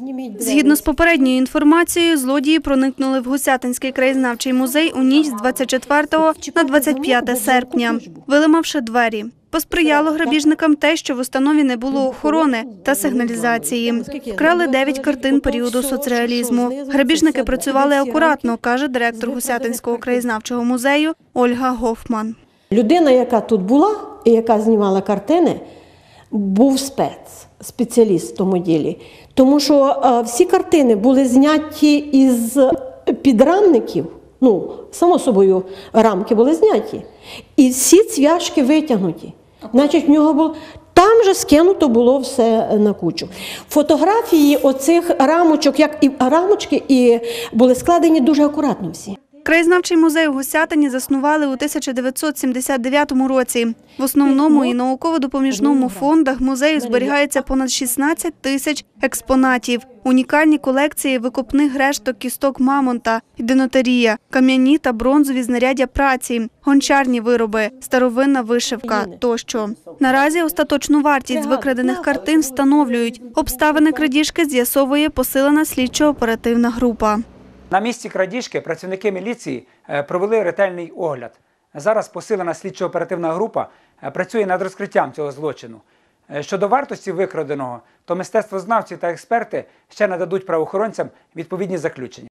Згідно з попередньою інформацією, злодії проникнули в Гусятинський краєзнавчий музей у ніч з 24 на 25 серпня, виламавши двері. Посприяло грабіжникам те, що в установі не було охорони та сигналізації. Вкрали 9 картин періоду соцреалізму. Грабіжники працювали акуратно, каже директор Гусятинського краєзнавчого музею Ольга Гофман. Людина, яка тут була і яка знімала картини, був спеціаліст в тому ділі. Тому що всі картини були зняті із підрамників, само собою рамки були зняті, і всі цвяшки витягнуті. Значить, в нього було... Там же скинуто було все на кучу. Фотографії оцих рамочок, як і рамочки, і були складені дуже акуратно всі. Краєзнавчий музей у Гусятині заснували у 1979 році. В основному і науково-допоміжному фондах музею зберігається понад 16 тисяч експонатів. Унікальні колекції викопних решток кісток мамонта, іденотерія, кам'яні та бронзові знаряддя праці, гончарні вироби, старовинна вишивка тощо. Наразі остаточну вартість з викрадених картин встановлюють. Обставини крадіжки з'ясовує посилена слідчо-оперативна група. На місці крадіжки працівники міліції провели ретельний огляд. Зараз посилена слідчо-оперативна група працює над розкриттям цього злочину. Щодо вартості викраденого, то мистецтвознавці та експерти ще нададуть правоохоронцям відповідні заключення.